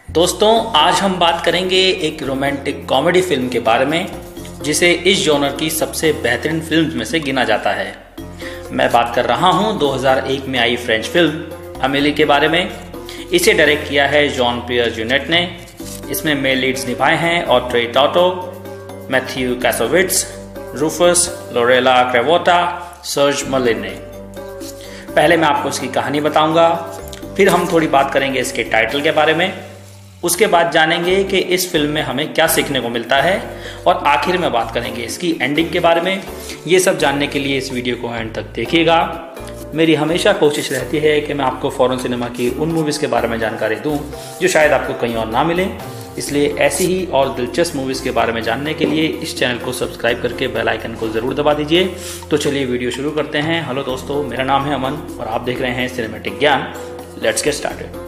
दोस्तों, आज हम बात करेंगे एक रोमांटिक कॉमेडी फिल्म के बारे में जिसे इस जॉनर की सबसे बेहतरीन फिल्म में से गिना जाता है। मैं बात कर रहा हूं 2001 में आई फ्रेंच फिल्म अमेली के बारे में। इसे डायरेक्ट किया है JEAN-PIERRE JEUNET ने। इसमें मेल लीड्स निभाए हैं Audrey Tautou, Mathieu Kassovitz, Rufus Lorella Cravotta, Serge Merlin ने। पहले मैं आपको इसकी कहानी बताऊंगा, फिर हम थोड़ी बात करेंगे इसके टाइटल के बारे में, उसके बाद जानेंगे कि इस फिल्म में हमें क्या सीखने को मिलता है और आखिर में बात करेंगे इसकी एंडिंग के बारे में। ये सब जानने के लिए इस वीडियो को एंड तक देखिएगा। मेरी हमेशा कोशिश रहती है कि मैं आपको फॉरेन सिनेमा की उन मूवीज़ के बारे में जानकारी दूं जो शायद आपको कहीं और ना मिले। इसलिए ऐसी ही और दिलचस्प मूवीज़ के बारे में जानने के लिए इस चैनल को सब्सक्राइब करके बेल आइकन को ज़रूर दबा दीजिए। तो चलिए वीडियो शुरू करते हैं। हेलो दोस्तों, मेरा नाम है अमन और आप देख रहे हैं cinematic Gyan. Let's get started.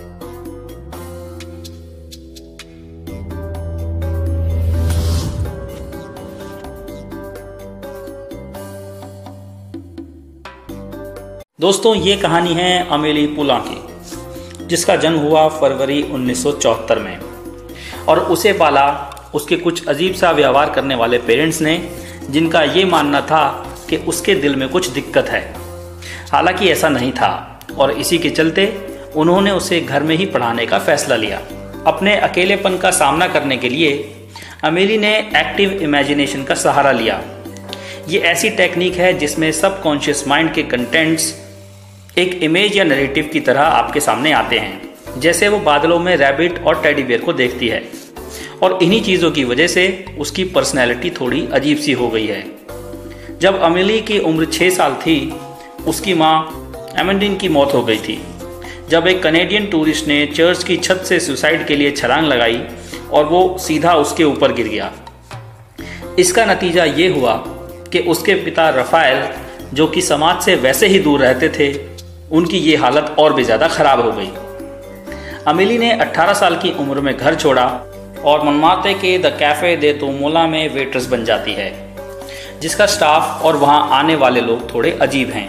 दोस्तों, ये कहानी है अमेली पुला की, जिसका जन्म हुआ फरवरी 1974 में और उसे पाला उसके कुछ अजीब सा व्यवहार करने वाले पेरेंट्स ने, जिनका ये मानना था कि उसके दिल में कुछ दिक्कत है। हालांकि ऐसा नहीं था और इसी के चलते उन्होंने उसे घर में ही पढ़ाने का फैसला लिया। अपने अकेलेपन का सामना करने के लिए अमेली ने एक्टिव इमेजिनेशन का सहारा लिया। ये ऐसी टेक्निक है जिसमें सबकॉन्शियस माइंड के कंटेंट्स एक इमेज या नैरेटिव की तरह आपके सामने आते हैं। जैसे वो बादलों में रैबिट और टेडी बियर को देखती है और इन्हीं चीज़ों की वजह से उसकी पर्सनैलिटी थोड़ी अजीब सी हो गई है। जब अमेली की उम्र 6 साल थी, उसकी माँ एमेंडिन की मौत हो गई थी जब एक कनेडियन टूरिस्ट ने चर्च की छत से सुसाइड के लिए छलांग लगाई और वो सीधा उसके ऊपर गिर गया। इसका नतीजा ये हुआ कि उसके पिता रफाएल, जो कि समाज से वैसे ही दूर रहते थे, उनकी ये हालत और भी ज़्यादा खराब हो गई। अमेली ने 18 साल की उम्र में घर छोड़ा और मनमाते के द कैफ़े दे तोमोला में वेट्रेस बन जाती है, जिसका स्टाफ और वहाँ आने वाले लोग थोड़े अजीब हैं।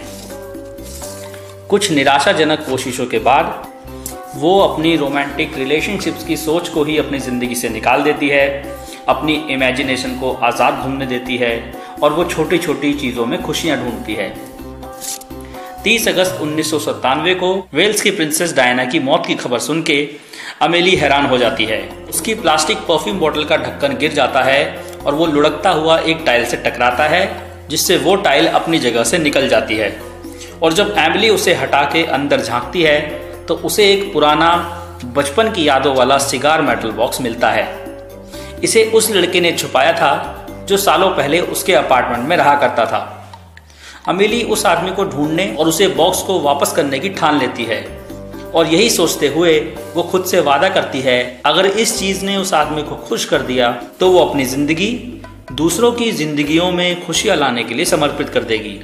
कुछ निराशाजनक कोशिशों के बाद वो अपनी रोमांटिक रिलेशनशिप्स की सोच को ही अपनी ज़िंदगी से निकाल देती है, अपनी इमेजिनेशन को आज़ाद घूमने देती है और वो छोटी छोटी चीज़ों में खुशियाँ ढूंढती है। 30 अगस्त 1997 को वेल्स की प्रिंसेस डायना की मौत की खबर सुन के अमेली हैरान हो जाती है। उसकी प्लास्टिक परफ्यूम बोतल का ढक्कन गिर जाता है और वो लुढ़कता हुआ एक टाइल से टकराता है, जिससे वो टाइल अपनी जगह से निकल जाती है। और जब एमिली उसे हटा के अंदर झांकती है तो उसे एक पुराना बचपन की यादों वाला सिगार मेटल बॉक्स मिलता है। इसे उस लड़के ने छुपाया था जो सालों पहले उसके अपार्टमेंट में रहा करता था। अमेली उस आदमी को ढूंढने और उसे बॉक्स को वापस करने की ठान लेती है और यही सोचते हुए वो खुद से वादा करती है, अगर इस चीज ने उस आदमी को खुश कर दिया तो वो अपनी जिंदगी दूसरों की जिंदगियों में खुशियां लाने के लिए समर्पित कर देगी।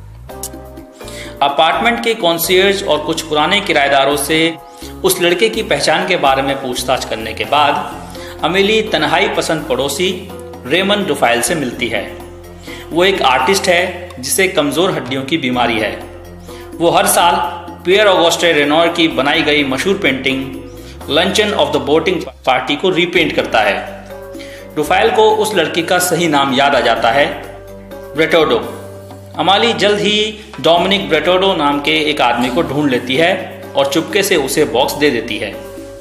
अपार्टमेंट के कॉन्सियर्ज और कुछ पुराने किराएदारों से उस लड़के की पहचान के बारे में पूछताछ करने के बाद अमेली तन्हाई पसंद पड़ोसी रेमन डुफाइल से मिलती है। वो एक आर्टिस्ट है जिसे कमज़ोर हड्डियों की बीमारी है। वो हर साल पियर ऑगस्टे रेनॉर की बनाई गई मशहूर painting Luncheon of the Boating Party को रीपेंट करता है। डुफाइल को उस लड़की का सही नाम याद आ जाता है, ब्रेटोडो। अमेली जल्द ही डोमिनिक ब्रेटोडो नाम के एक आदमी को ढूंढ लेती है और चुपके से उसे बॉक्स दे देती है।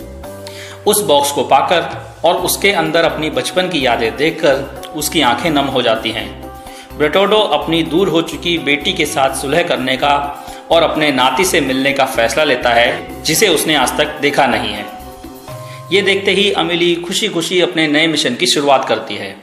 उस बॉक्स को पाकर और उसके अंदर अपनी बचपन की यादें देखकर उसकी आंखें नम हो जाती हैं। ब्रेटोडो अपनी दूर हो चुकी बेटी के साथ सुलह करने का और अपने नाती से मिलने का फैसला लेता है, जिसे उसने आज तक देखा नहीं है। ये देखते ही अमेली खुशी खुशी अपने नए मिशन की शुरुआत करती है।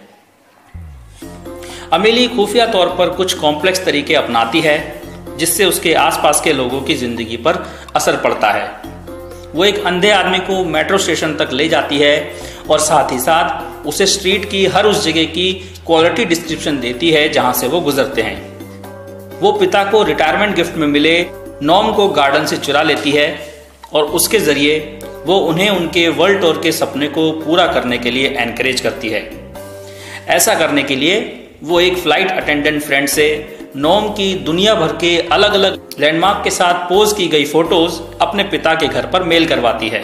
अमेली खुफिया तौर पर कुछ कॉम्प्लेक्स तरीके अपनाती है, जिससे उसके आसपास के लोगों की जिंदगी पर असर पड़ता है। वो एक अंधे आदमी को मेट्रो स्टेशन तक ले जाती है और साथ ही साथ उसे स्ट्रीट की हर उस जगह की क्वालिटी डिस्क्रिप्शन देती है जहां से वो गुजरते हैं। वो पिता को रिटायरमेंट गिफ्ट में मिले नॉम को गार्डन से चुरा लेती है और उसके जरिए वो उन्हें उनके वर्ल्ड टूर के सपने को पूरा करने के लिए एनकरेज करती है। ऐसा करने के लिए वो एक फ्लाइट अटेंडेंट फ्रेंड से नोम की दुनिया भर के अलग अलग लैंडमार्क के साथ पोज की गई फोटोज अपने पिता के घर पर मेल करवाती है।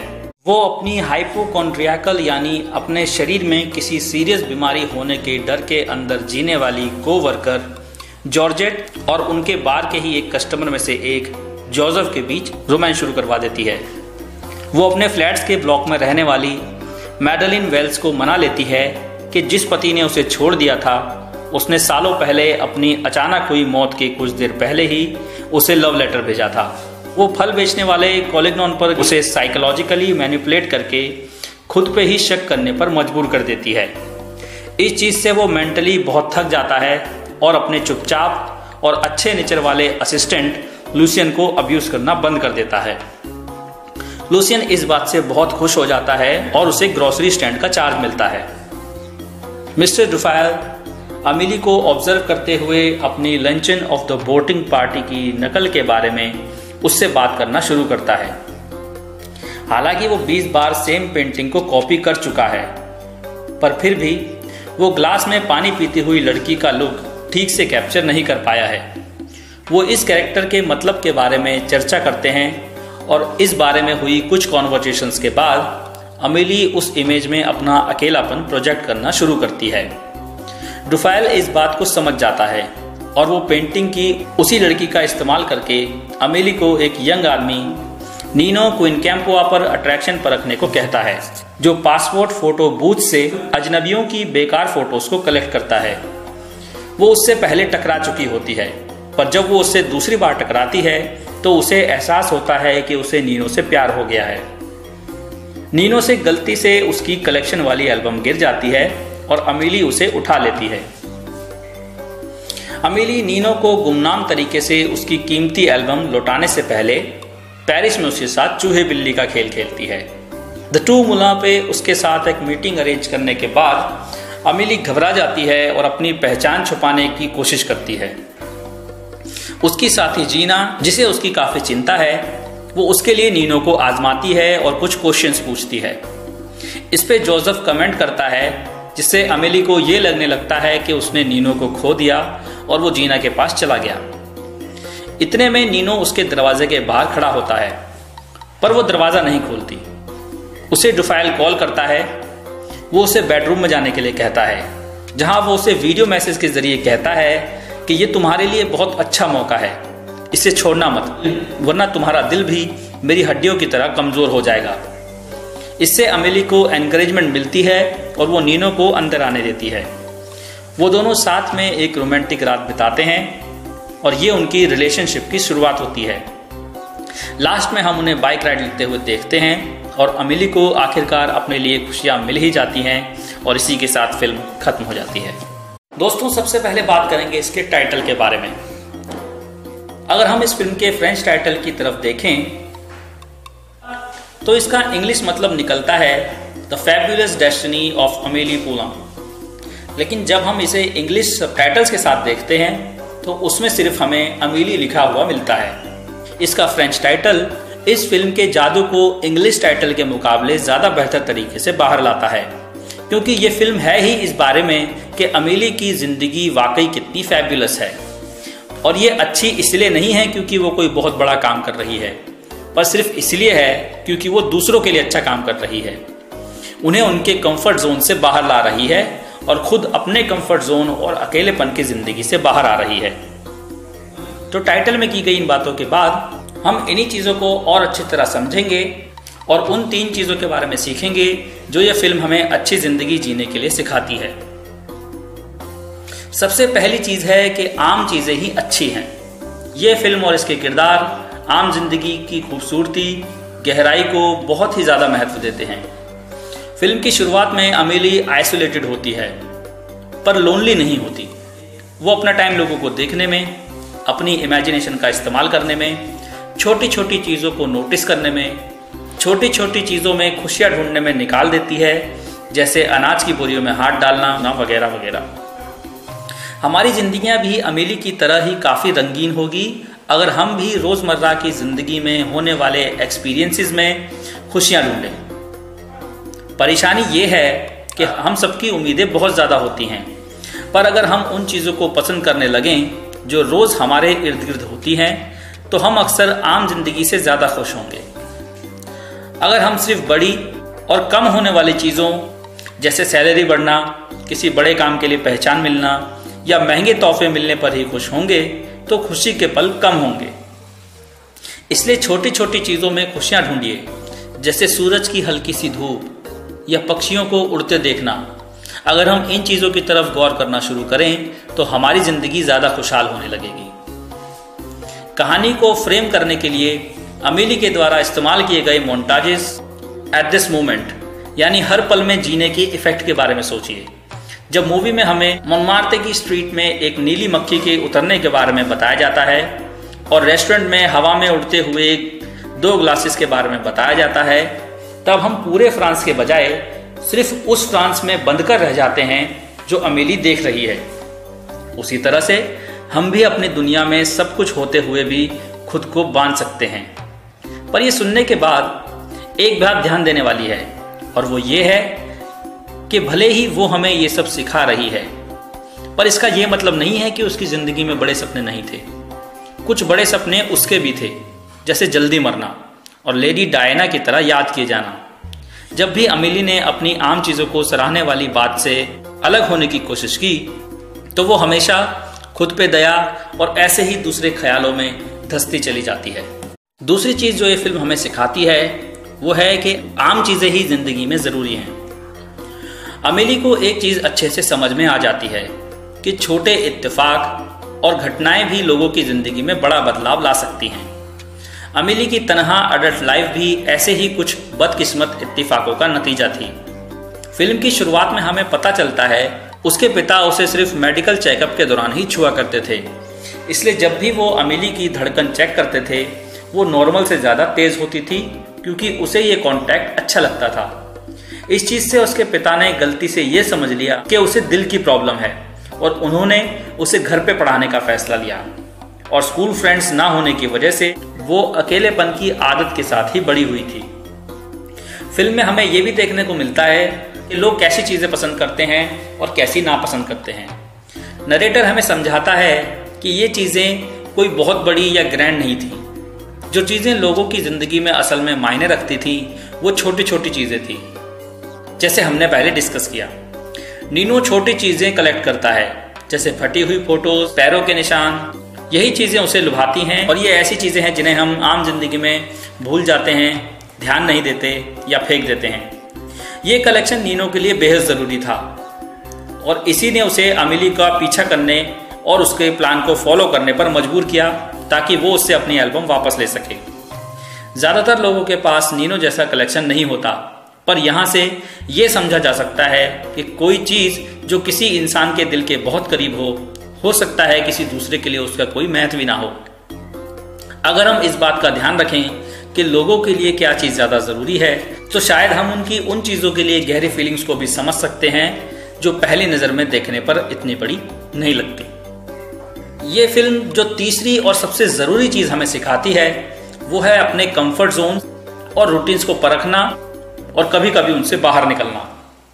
वो अपनी हाइपोकॉन्ड्रियाकल यानी अपने शरीर में किसी सीरियस बीमारी होने के डर के अंदर जीने वाली कोवर्कर जॉर्जेट और उनके बार के ही एक कस्टमर में से एक जोसेफ के बीच रोमांस शुरू करवा देती है। वो अपने फ्लैट्स के ब्लॉक में रहने वाली मैडलिन वेल्स को मना लेती है कि जिस पति ने उसे छोड़ दिया था उसने सालों पहले अपनी अचानक हुई मौत के कुछ देर पहले ही उसे लव लेटर भेजा था। वो फल बेचने वाले कॉलिग्नॉन पर उसे साइकोलॉजिकली मैनिपुलेट करके खुद पे ही शक करने पर मजबूर कर देती है। इस चीज से वो मेंटली बहुत थक जाता है और अपने चुपचाप और अच्छे नेचर वाले असिस्टेंट लूसियन को अब्यूज करना बंद कर देता है। लूसियन इस बात से बहुत खुश हो जाता है और उसे ग्रोसरी स्टैंड का चार्ज मिलता है। मिस्टर डुफायल अमेली को ऑब्जर्व करते हुए अपनी Luncheon of the Boating Party की नकल के बारे में उससे बात करना शुरू करता है। हालांकि वो 20 बार सेम पेंटिंग को कॉपी कर चुका है, पर फिर भी वो ग्लास में पानी पीती हुई लड़की का लुक ठीक से कैप्चर नहीं कर पाया है। वो इस कैरेक्टर के मतलब के बारे में चर्चा करते हैं और इस बारे में हुई कुछ कॉन्वर्सेशंस के बाद अमेली उस इमेज में अपना अकेलापन प्रोजेक्ट करना शुरू करती है। डुफायल इस बात को समझ जाता है और वो पेंटिंग की उसी लड़की का इस्तेमाल करके अमेली को एक यंग आदमी नीनो क्विनकैम्पोआ पर अट्रैक्शन परखने को कहता है, जो पासपोर्ट फोटो बूथ से अजनबियों की बेकार फोटोज को कलेक्ट करता है। वो उससे पहले टकरा चुकी होती है, पर जब वो उससे दूसरी बार टकराती है तो उसे एहसास होता है कि उसे नीनो से प्यार हो गया है। नीनो से गलती से उसकी कलेक्शन वाली एल्बम गिर जाती है और अमेली उसे उठा लेती है। अमेली नीनो को गुमनाम तरीके से उसकी कीमती एल्बम लौटाने से पहले पेरिस में उसके साथ चूहे बिल्ली का खेल खेलती है। द टू मुला पे उसके साथ एक मीटिंग अरेंज करने के बाद अमेली घबरा जाती है और अपनी पहचान छुपाने की कोशिश करती है। उसकी साथी जीना, जिसे उसकी काफी चिंता है, वो उसके लिए नीनो को आजमाती है और कुछ क्वेश्चंस पूछती है। इस पे जोसेफ कमेंट करता है, जिससे अमेली को ये लगने लगता है कि उसने नीनो को खो दिया और वो जीना के पास चला गया। इतने में नीनो उसके दरवाजे के बाहर खड़ा होता है, पर वो दरवाजा नहीं खोलती। उसे डुफायल कॉल करता है। वो उसे बेडरूम में जाने के लिए कहता है, जहां वो उसे वीडियो मैसेज के जरिए कहता है कि ये तुम्हारे लिए बहुत अच्छा मौका है, इसे छोड़ना मत, वरना तुम्हारा दिल भी मेरी हड्डियों की तरह कमजोर हो जाएगा। इससे अमेली को एनकरेजमेंट मिलती है और वो नीनो को अंदर आने देती है। वो दोनों साथ में एक रोमांटिक रात बिताते हैं और ये उनकी रिलेशनशिप की शुरुआत होती है। लास्ट में हम उन्हें बाइक राइड लेते हुए देखते हैं और अमेली को आखिरकार अपने लिए खुशियां मिल ही जाती हैं और इसी के साथ फिल्म खत्म हो जाती है। दोस्तों, सबसे पहले बात करेंगे इसके टाइटल के बारे में। अगर हम इस फिल्म के फ्रेंच टाइटल की तरफ देखें तो इसका इंग्लिश मतलब निकलता है the Fabulous Destiny of Amelie Poulain. लेकिन जब हम इसे इंग्लिश सबटाइटल्स के साथ देखते हैं तो उसमें सिर्फ हमें अमेली लिखा हुआ मिलता है। इसका फ्रेंच टाइटल इस फिल्म के जादू को इंग्लिश टाइटल के मुकाबले ज्यादा बेहतर तरीके से बाहर लाता है, क्योंकि ये फिल्म है ही इस बारे में कि अमेली की जिंदगी वाकई कितनी फैबुलस है। और ये अच्छी इसलिए नहीं है क्योंकि वो कोई बहुत बड़ा काम कर रही है, पर सिर्फ इसलिए है क्योंकि वो दूसरों के लिए अच्छा काम कर रही है, उन्हें उनके कंफर्ट जोन से बाहर ला रही है और खुद अपने कंफर्ट जोन और अकेलेपन की जिंदगी से बाहर आ रही है। तो टाइटल में की गई इन बातों के बाद हम इन्हीं चीजों को और अच्छी तरह समझेंगे और उन 3 चीजों के बारे में सीखेंगे जो यह फिल्म हमें अच्छी जिंदगी जीने के लिए सिखाती है। सबसे पहली चीज है कि आम चीजें ही अच्छी हैं। यह फिल्म और इसके किरदार आम जिंदगी की खूबसूरती, गहराई को बहुत ही ज्यादा महत्व देते हैं। फिल्म की शुरुआत में अमेली आइसोलेटेड होती है, पर लोनली नहीं होती। वो अपना टाइम लोगों को देखने में, अपनी इमेजिनेशन का इस्तेमाल करने में, छोटी छोटी चीजों को नोटिस करने में, छोटी छोटी चीजों में खुशियां ढूंढने में निकाल देती है, जैसे अनाज की बोरियों में हाथ डालना वगैरह वगैरह। हमारी जिंदगियां भी अमेली की तरह ही काफी रंगीन होगी अगर हम भी रोजमर्रा की जिंदगी में होने वाले एक्सपीरियंसेस में खुशियां ढूंढें। परेशानी ये है कि हम सबकी उम्मीदें बहुत ज्यादा होती हैं, पर अगर हम उन चीजों को पसंद करने लगें जो रोज हमारे इर्द गिर्द होती हैं तो हम अक्सर आम जिंदगी से ज्यादा खुश होंगे। अगर हम सिर्फ बड़ी और कम होने वाली चीज़ों जैसे सैलरी बढ़ना, किसी बड़े काम के लिए पहचान मिलना या महंगे तोहफे मिलने पर ही खुश होंगे तो खुशी के पल कम होंगे। इसलिए छोटी छोटी चीज़ों में खुशियाँ ढूंढिए, जैसे सूरज की हल्की सी धूप या पक्षियों को उड़ते देखना। अगर हम इन चीज़ों की तरफ गौर करना शुरू करें तो हमारी ज़िंदगी ज़्यादा खुशहाल होने लगेगी। कहानी को फ्रेम करने के लिए अमेली के द्वारा इस्तेमाल किए गए मोन्टाजेस एट दिस मोमेंट, यानी हर पल में जीने के इफेक्ट के बारे में सोचिए। जब मूवी में हमें मोंटमार्टे की स्ट्रीट में एक नीली मक्खी के उतरने के बारे में बताया जाता है और रेस्टोरेंट में हवा में उड़ते हुए 2 ग्लासेस के बारे में बताया जाता है, तब हम पूरे फ्रांस के बजाय सिर्फ उस फ्रांस में बंद कर रह जाते हैं जो अमेली देख रही है। उसी तरह से हम भी अपनी दुनिया में सब कुछ होते हुए भी खुद को बांध सकते हैं। पर यह सुनने के बाद एक बात ध्यान देने वाली है, और वो ये है कि भले ही वो हमें ये सब सिखा रही है, पर इसका ये मतलब नहीं है कि उसकी जिंदगी में बड़े सपने नहीं थे। कुछ बड़े सपने उसके भी थे, जैसे जल्दी मरना और लेडी डायना की तरह याद किए जाना। जब भी अमेली ने अपनी आम चीज़ों को सराहने वाली बात से अलग होने की कोशिश की तो वो हमेशा खुद पे दया और ऐसे ही दूसरे ख्यालों में धंसती चली जाती है। दूसरी चीज़ जो ये फिल्म हमें सिखाती है वो है कि आम चीज़ें ही जिंदगी में ज़रूरी हैं। अमेली को एक चीज़ अच्छे से समझ में आ जाती है कि छोटे इत्तेफाक और घटनाएं भी लोगों की ज़िंदगी में बड़ा बदलाव ला सकती हैं। अमेली की तनहा अडल्ट लाइफ भी ऐसे ही कुछ बदकिस्मत इत्तेफाकों का नतीजा थी। फिल्म की शुरुआत में हमें पता चलता है उसके पिता उसे सिर्फ मेडिकल चेकअप के दौरान ही छुआ करते थे, इसलिए जब भी वो अमेली की धड़कन चेक करते थे वो नॉर्मल से ज़्यादा तेज़ होती थी, क्योंकि उसे ये कांटेक्ट अच्छा लगता था। इस चीज़ से उसके पिता ने गलती से ये समझ लिया कि उसे दिल की प्रॉब्लम है और उन्होंने उसे घर पे पढ़ाने का फैसला लिया। और स्कूल फ्रेंड्स ना होने की वजह से वो अकेलेपन की आदत के साथ ही बड़ी हुई थी। फिल्म में हमें ये भी देखने को मिलता है कि लोग कैसी चीज़ें पसंद करते हैं और कैसी नापसंद करते हैं। नरेटर हमें समझाता है कि ये चीज़ें कोई बहुत बड़ी या ग्रैंड नहीं थी। जो चीज़ें लोगों की ज़िंदगी में असल में मायने रखती थी वो छोटी छोटी चीज़ें थी। जैसे हमने पहले डिस्कस किया, नीनो छोटी चीज़ें कलेक्ट करता है, जैसे फटी हुई फोटोज, पैरों के निशान। यही चीज़ें उसे लुभाती हैं और ये ऐसी चीज़ें हैं जिन्हें हम आम जिंदगी में भूल जाते हैं, ध्यान नहीं देते या फेंक देते हैं। ये कलेक्शन नीनो के लिए बेहद ज़रूरी था और इसी ने उसे अमेली का पीछा करने और उसके प्लान को फॉलो करने पर मजबूर किया ताकि वो उससे अपनी एल्बम वापस ले सके। ज़्यादातर लोगों के पास नीनो जैसा कलेक्शन नहीं होता, पर यहाँ से ये समझा जा सकता है कि कोई चीज़ जो किसी इंसान के दिल के बहुत करीब हो सकता है किसी दूसरे के लिए उसका कोई महत्व भी ना हो। अगर हम इस बात का ध्यान रखें कि लोगों के लिए क्या चीज़ ज़्यादा ज़रूरी है, तो शायद हम उनकी उन चीज़ों के लिए गहरी फीलिंग्स को भी समझ सकते हैं जो पहली नज़र में देखने पर इतनी बड़ी नहीं लगती। ये फिल्म जो तीसरी और सबसे ज़रूरी चीज़ हमें सिखाती है वो है अपने कंफर्ट जोन और रूटीन्स को परखना और कभी कभी उनसे बाहर निकलना।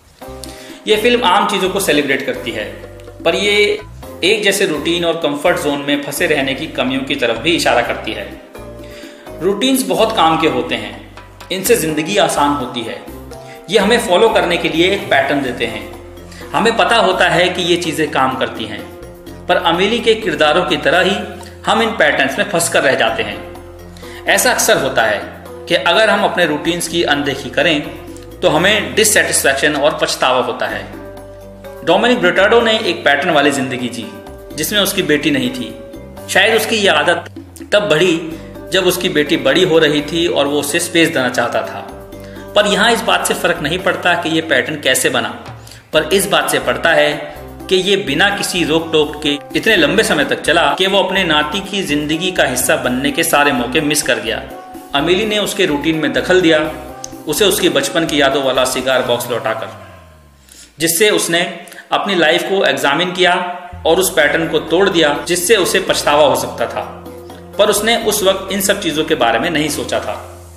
ये फिल्म आम चीज़ों को सेलिब्रेट करती है, पर ये एक जैसे रूटीन और कंफर्ट जोन में फंसे रहने की कमियों की तरफ भी इशारा करती है। रूटीन्स बहुत काम के होते हैं, इनसे ज़िंदगी आसान होती है। ये हमें फॉलो करने के लिए एक पैटर्न देते हैं। हमें पता होता है कि ये चीज़ें काम करती हैं, पर अमेली के किरदारों की तरह ही हम इन पैटर्न्स में फंस कर रह जाते हैं। ऐसा अक्सर होता है कि अगर हम अपने रूटीन्स की अनदेखी करें तो हमें डिससेटिस्फैक्शन और पछतावा होता है। डोमिनिक ब्रिटार्डो ने एक पैटर्न वाली जिंदगी जी जिसमें उसकी बेटी नहीं थी। शायद उसकी यह आदत तब बढ़ी जब उसकी बेटी बड़ी हो रही थी और वो उसे स्पेस देना चाहता था। पर यहाँ इस बात से फर्क नहीं पड़ता कि ये पैटर्न कैसे बना, पर इस बात से पड़ता है कि ये बिना किसी रोक टोक के इतने लंबे समय तक चला कि वो अपने नाती की जिंदगी का हिस्सा बनने के सारे मौके मिस कर गया। अमेली ने उसके रूटीन में दखल दिया, उसे उसकी बचपन की यादों वाला सिगार बॉक्स लौटाकर, जिससे उसने अपनी लाइफ को एग्जामिन किया और उस पैटर्न को तोड़ दिया जिससे उसे पछतावा हो सकता था। पर उसने उस वक्त इन सब चीज़ों के बारे में नहीं सोचा था।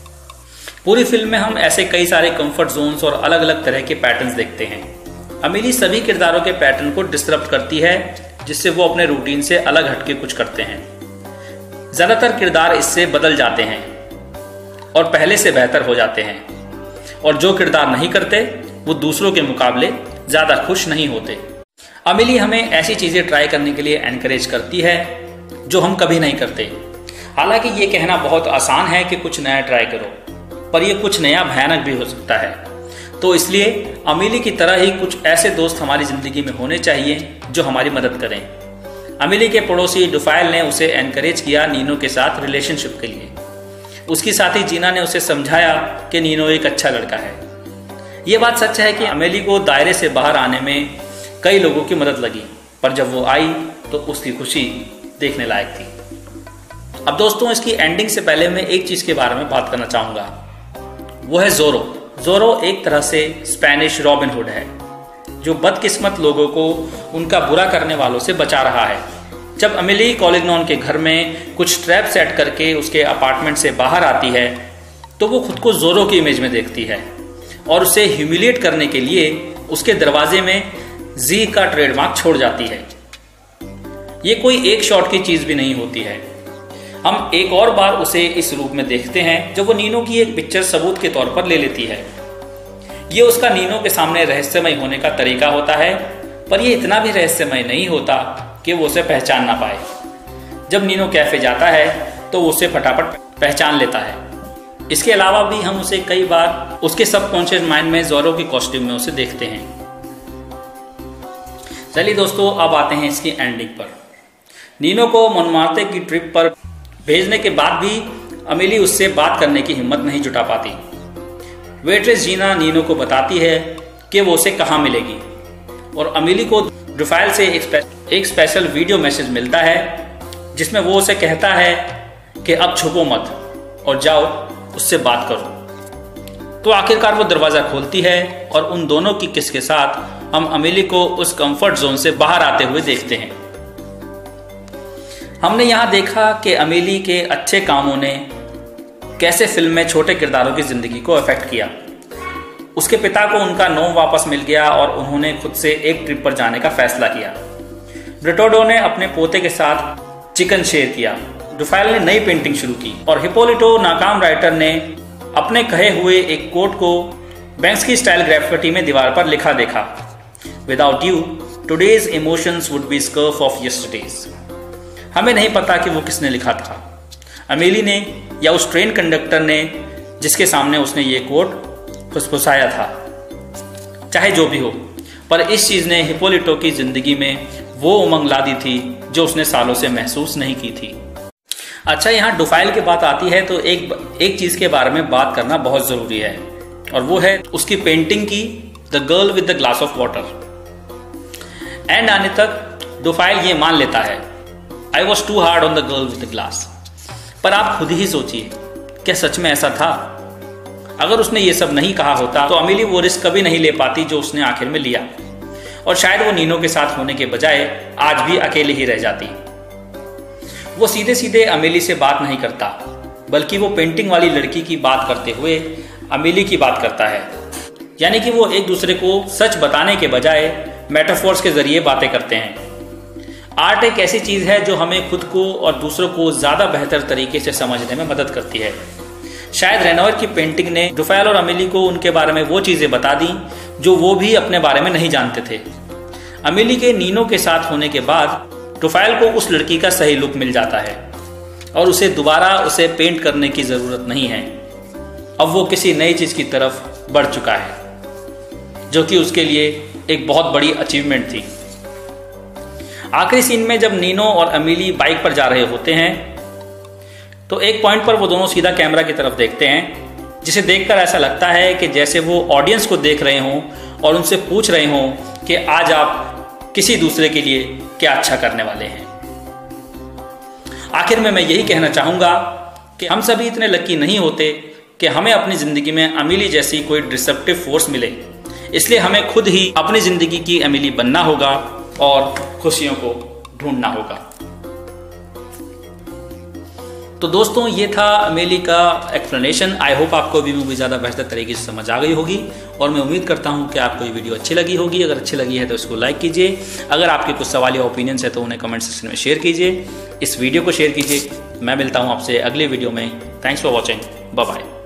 पूरी फिल्म में हम ऐसे कई सारे कंफर्ट जोन्स और अलग अलग तरह के पैटर्न्स देखते हैं। अमेली सभी किरदारों के पैटर्न को डिस्टर्ब करती है जिससे वो अपने रूटीन से अलग हटके कुछ करते हैं। ज़्यादातर किरदार इससे बदल जाते हैं। और पहले से बेहतर हो जाते हैं, और जो किरदार नहीं करते वो दूसरों के मुकाबले ज़्यादा खुश नहीं होते। अमेली हमें ऐसी चीज़ें ट्राई करने के लिए एनकरेज करती है जो हम कभी नहीं करते। हालांकि ये कहना बहुत आसान है कि कुछ नया ट्राई करो, पर यह कुछ नया भयानक भी हो सकता है। तो इसलिए अमेली की तरह ही कुछ ऐसे दोस्त हमारी ज़िंदगी में होने चाहिए जो हमारी मदद करें। अमेली के पड़ोसी डुफाइल ने उसे एनकरेज किया नीनो के साथ रिलेशनशिप के लिए। उसकी साथी जीना ने उसे समझाया कि नीनो एक अच्छा लड़का है। ये बात सच है कि अमेली को दायरे से बाहर आने में कई लोगों की मदद लगी, पर जब वो आई तो उसकी खुशी देखने लायक थी। अब दोस्तों, इसकी एंडिंग से पहले मैं एक चीज़ के बारे में बात करना चाहूँगा, वो है ज़ोरो। ज़ोरो एक तरह से स्पेनिश रॉबिन हुड है, जो बदकिस्मत लोगों को उनका बुरा करने वालों से बचा रहा है। जब अमेली कॉलिग्नॉन के घर में कुछ ट्रैप सेट करके उसके अपार्टमेंट से बाहर आती है तो वो खुद को ज़ोरो की इमेज में देखती है और उसे ह्यूमिलिएट करने के लिए उसके दरवाजे में जी का ट्रेडमार्क छोड़ जाती है। ये कोई एक शॉट की चीज़ भी नहीं होती है। हम एक और बार उसे इस रूप में देखते हैं जब वो नीनो की एक पिक्चर सबूत के तौर पर ले लेती है। ये उसका नीनो के सामने रहस्यमय होने का तरीका होता है, पर यह इतना भी रहस्यमय नहीं होता कि वो उसे पहचान ना पाए। जब नीनो कैफे जाता है तो वो उसे फटाफट पहचान लेता है। इसके अलावा भी हम उसे कई बार उसके सबकॉन्शियस माइंड में ज़ोरो की कॉस्ट्यूम में उसे देखते हैं। चलिए दोस्तों, अब आते हैं इसकी एंडिंग पर। नीनो को मोंटमार्टे की ट्रिप पर भेजने के बाद भी अमेली उससे बात करने की हिम्मत नहीं जुटा पाती। वेट्रेस जीना नीनो को बताती है कि वो उसे कहाँ मिलेगी, और अमेली को डुफाइल से एक स्पेशल वीडियो मैसेज मिलता है जिसमें वो उसे कहता है कि अब छुपो मत और जाओ उससे बात करो। तो आखिरकार वो दरवाज़ा खोलती है और उन दोनों की किस के साथ हम अमेली को उस कंफर्ट जोन से बाहर आते हुए देखते हैं। हमने यहाँ देखा कि अमेली के अच्छे कामों ने कैसे फिल्म में छोटे किरदारों की जिंदगी को अफेक्ट किया। उसके पिता को उनका नोम वापस मिल गया और उन्होंने खुद से एक ट्रिप पर जाने का फैसला किया। ब्रिटोडो ने अपने पोते के साथ चिकन शेयर किया। डुफाइल ने नई पेंटिंग शुरू की और हिपोलिटो नाकाम राइटर ने अपने कहे हुए एक कोट को बैंक्सकी स्टाइल ग्राफिटी में दीवार पर लिखा देखा, without you today's emotions would be scurf of yesterday's. हमें नहीं पता कि वो किसने लिखा था, अमेली ने या उस ट्रेन कंडक्टर ने जिसके सामने उसने ये कोट फुसफुसाया था। चाहे जो भी हो, पर इस चीज़ ने हिपोलिटो की जिंदगी में वो उमंग ला दी थी जो उसने सालों से महसूस नहीं की थी। अच्छा, यहाँ डुफाइल की बात आती है तो एक चीज़ के बारे में बात करना बहुत ज़रूरी है, और वो है उसकी पेंटिंग की the girl with the Glass of Water. End आने तक डुफाइल ये मान लेता है, I was too hard on the girl with the glass. पर आप खुद ही सोचिए, क्या सच में ऐसा था? अगर उसने ये सब नहीं कहा होता तो अमेली वो रिस्क कभी नहीं ले पाती जो उसने आखिर में लिया, और शायद वो नीनो के साथ होने के बजाय आज भी अकेले ही रह जाती। वो सीधे सीधे अमेली से बात नहीं करता, बल्कि वो पेंटिंग वाली लड़की की बात करते हुए अमेली की बात करता है। यानी कि वो एक दूसरे को सच बताने के बजाय मेटाफोर्स के जरिए बातें करते हैं। आर्ट एक ऐसी चीज़ है जो हमें खुद को और दूसरों को ज़्यादा बेहतर तरीके से समझने में मदद करती है। शायद रेनॉयर की पेंटिंग ने डुफाइल और अमेली को उनके बारे में वो चीज़ें बता दी जो वो भी अपने बारे में नहीं जानते थे। अमेली के नीनो के साथ होने के बाद डुफाइल को उस लड़की का सही लुक मिल जाता है और उसे दोबारा उसे पेंट करने की ज़रूरत नहीं है। अब वो किसी नई चीज़ की तरफ बढ़ चुका है, जो कि उसके लिए एक बहुत बड़ी अचीवमेंट थी। आखिरी सीन में जब नीनो और अमेली बाइक पर जा रहे होते हैं तो एक पॉइंट पर वो दोनों सीधा कैमरा की तरफ देखते हैं, जिसे देखकर ऐसा लगता है कि जैसे वो ऑडियंस को देख रहे हों और उनसे पूछ रहे हों कि आज आप किसी दूसरे के लिए क्या अच्छा करने वाले हैं। आखिर में मैं यही कहना चाहूँगा कि हम सभी इतने लकी नहीं होते कि हमें अपनी ज़िंदगी में अमेली जैसी कोई डिसरप्टिव फोर्स मिले। इसलिए हमें खुद ही अपनी ज़िंदगी की अमेली बनना होगा और खुशियों को ढूंढना होगा। तो दोस्तों, ये था अमेली का एक्सप्लेनेशन। आई होप आपको भी मूवी ज़्यादा बेहतर तरीके से समझ आ गई होगी, और मैं उम्मीद करता हूँ कि आपको ये वीडियो अच्छी लगी होगी। अगर अच्छी लगी है तो इसको लाइक कीजिए। अगर आपके कुछ सवाल या ओपिनियंस है तो उन्हें कमेंट सेक्शन में शेयर कीजिए। इस वीडियो को शेयर कीजिए। मैं मिलता हूँ आपसे अगले वीडियो में। Thanks for watching. Bye bye.